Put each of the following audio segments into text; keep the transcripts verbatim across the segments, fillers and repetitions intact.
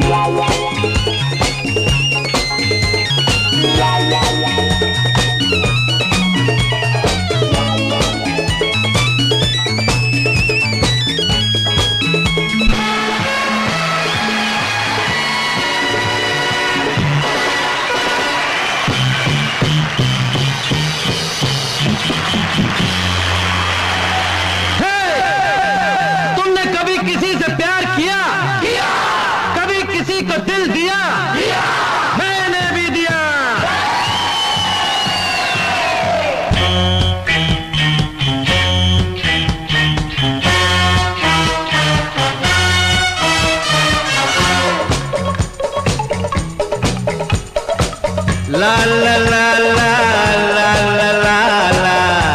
La la la la la la la la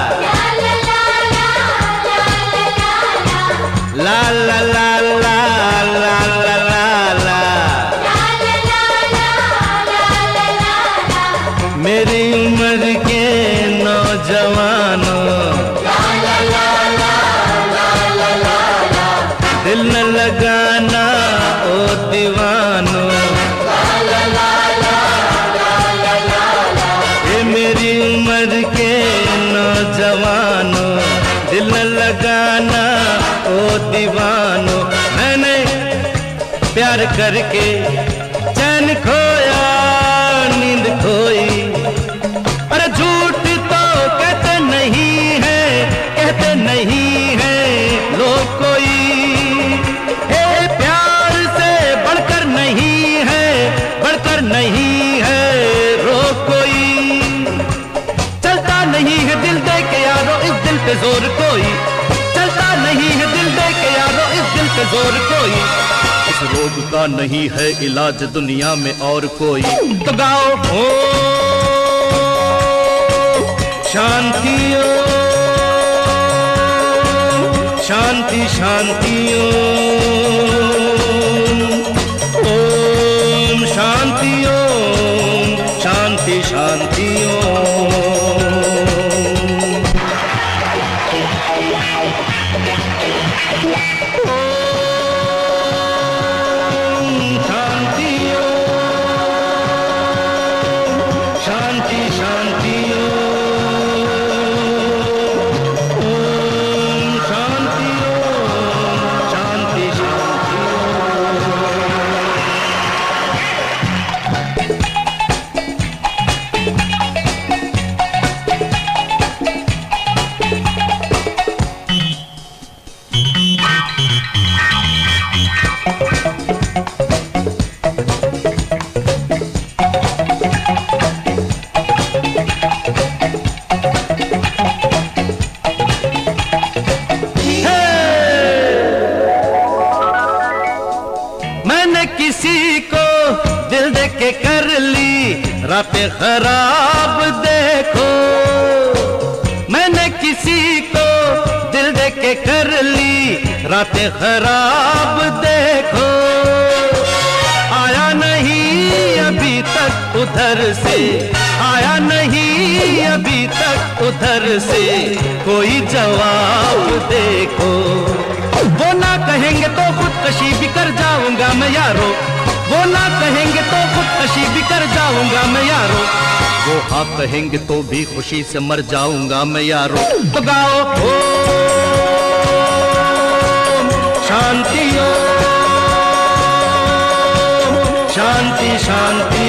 la la la la मेरी उम्र के नौजवानों दिल न लगाना ओ दीवानों ये मेरी उम्र के नौजवानों दिल न लगाना ओ दीवानों मैंने प्यार करके चैन खोया नींद खोई अरे झूठ तो कहते नहीं है कहते नहीं है लोग कोई हे प्यार से बढ़कर नहीं है बढ़कर नहीं है रोग कोई चलता नहीं है दिल दे के यारो इस दिल पे जोर कोई चलता नहीं है दिल दे के यारो इस दिल पे जोर कोई इस रोग का नहीं है इलाज दुनिया में और कोई तो गाओ हो शांति शांति शांति ओम शांति ओम शांति शांति किसी को दिल दे के कर ली रातें खराब देखो मैंने किसी को दिल दे के कर ली रातें खराब देखो आया नहीं अभी तक उधर से आया नहीं अभी तक उधर से कोई जवाब देखो वो ना कहेंगे तो खुदकशी भी कर जाऊंगा मैं यारो वो ना कहेंगे तो खुदकशी भी कर जाऊंगा मैं यारो वो हाँ कहेंगे तो भी खुशी से मर जाऊंगा मैं यारो तो गाओ ओ शांति ओ शांति शांति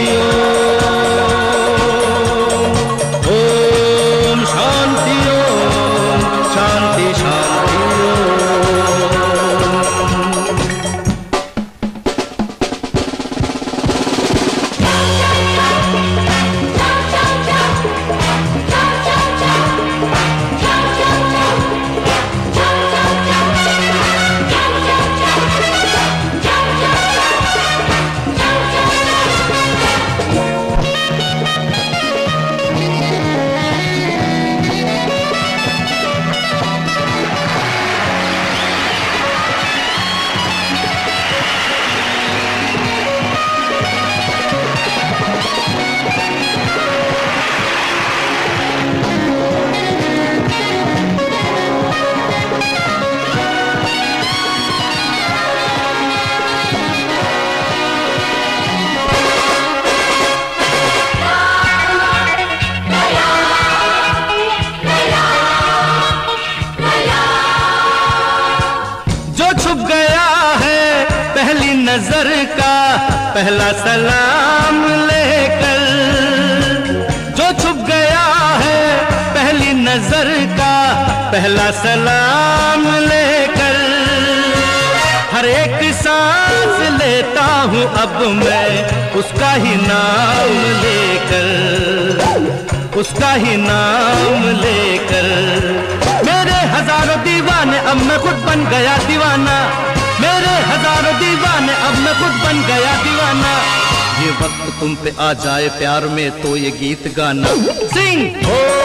ओम शांति ओम शांति शांति पहला सलाम लेकर जो छुप गया है पहली नजर का, पहला सलाम लेकर हर एक सांस लेता हूँ अब मैं उसका ही नाम लेकर, उसका ही नाम लेकर। मेरे हजारों दीवाने अब मैं खुद बन गया दीवाना, मेरे हजारों दीवाने अब मैं खुद बन गया दीवाना। ये वक्त तुम पे आ जाए प्यार में तो ये गीत गाना। सिंग हो